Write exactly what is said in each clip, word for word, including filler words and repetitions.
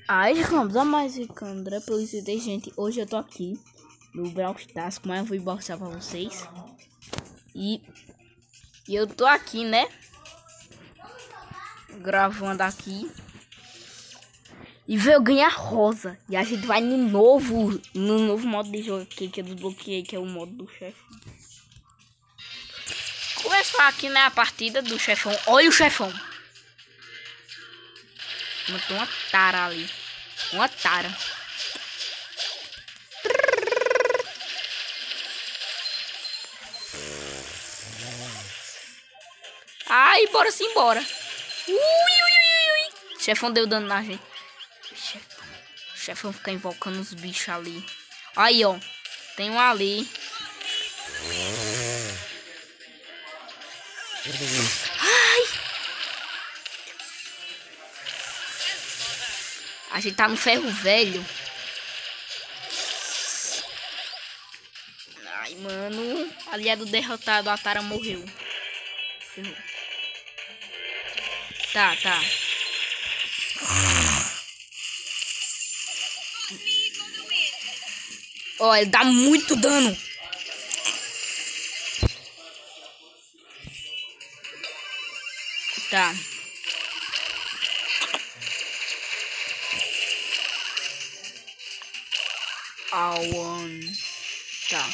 Aí, vamos a mais um André Pelicite, gente. Hoje eu tô aqui no Brawl Stars, como eu vou mostrar pra vocês. E, e eu tô aqui, né? Gravando aqui. E veio ganhar rosa. E a gente vai no novo, no novo modo de jogo aqui, que eu desbloqueei, que é o modo do chefe. Começou aqui, né, a partida do chefão. Olha o chefão. Matou uma tara ali. Uma tara. Ai, bora sim, bora. Ui, ui, ui, ui. Chefão deu dano na gente. Chefão, chefão fica invocando os bichos ali. Aí, ó. Tem um ali. Ai. A gente tá no ferro velho. Ai, mano. Aliado derrotado, a Tara morreu. Ferrou. Tá, tá. Ó, ele dá muito dano. Tá. Awan. Tá.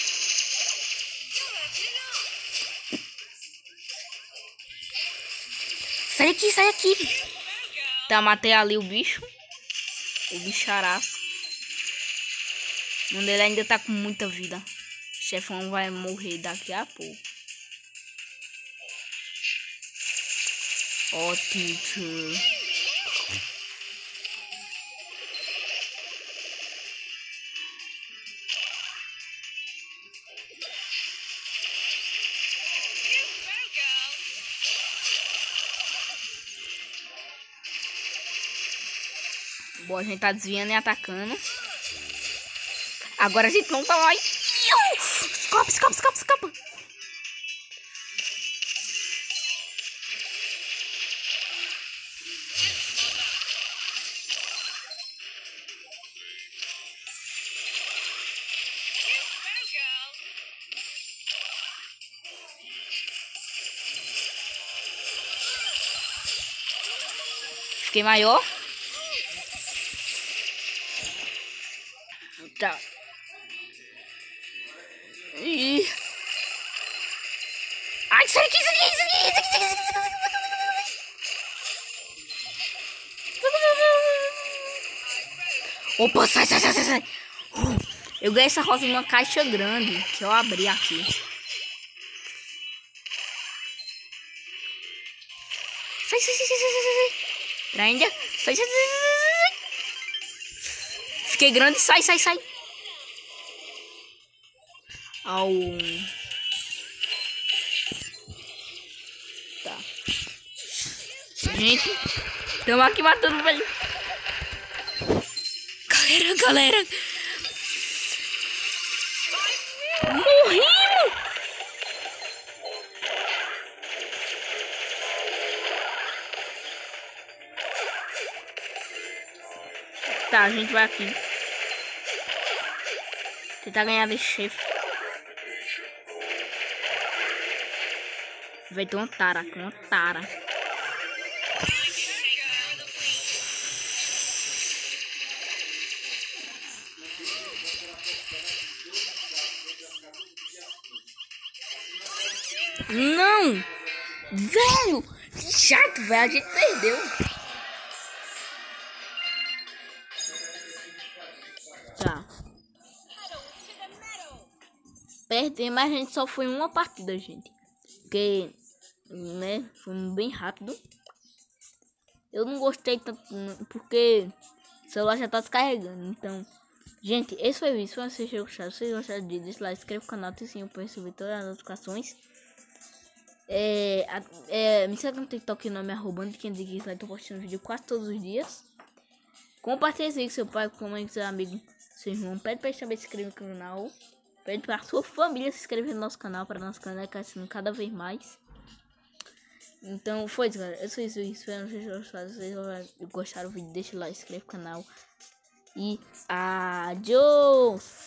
Sai aqui, sai aqui. Tá, matei ali o bicho. O bicharaço. Mano, ele ainda tá com muita vida. O chefão vai morrer daqui a pouco. Ó, teacher. Bom, a gente tá desviando e atacando. Agora a gente não tá lá. Escapa, escapa, escapa, escapa. Fiquei maior. Tá. Ih. Ai, sai aqui, sai aqui, sai aqui, sai aqui, sai aqui, sai aqui. Opa, sai, sai, sai, sai, sai. Eu ganhei essa rosa numa caixa grande que eu abri aqui. Sai, sai, sai, sai, sai, sai. Prenda. Sai, sai, sai, sai. Fiquei grande, sai, sai, sai. Au. Tá. Gente, estamos aqui matando, velho. Galera, galera. Morremos. Tá, a gente vai aqui. Tentar ganhar de chefe. Vai ter uma tara, uma tara. Não! Velho! Que chato, velho. A gente perdeu. Tá. Perdemos, mas a gente só foi uma partida, gente. Porque, né, foi bem rápido. Eu não gostei tanto, porque o celular já tá descarregando. Então, gente, esse foi o vídeo. Se vocês gostaram, se vocês gostaram de deixa lá, inscreva no canal, tem sim, para receber todas as notificações. É, é, me segue no TikTok, o nome é arroba Antiquinhos, lá eu tô postando vídeo quase todos os dias. Compartilhe isso aí com seu pai, com a mãe, com seu amigo, seu irmão. Pede pra ele também se inscrever no canal. Pede pra sua família se inscrever no nosso canal, para nosso canal crescendo cada vez mais. Então foi isso, galera. Eu sou isso, espero que vocês gostaram do vídeo. Deixa o like, se inscreve no canal. E adiós!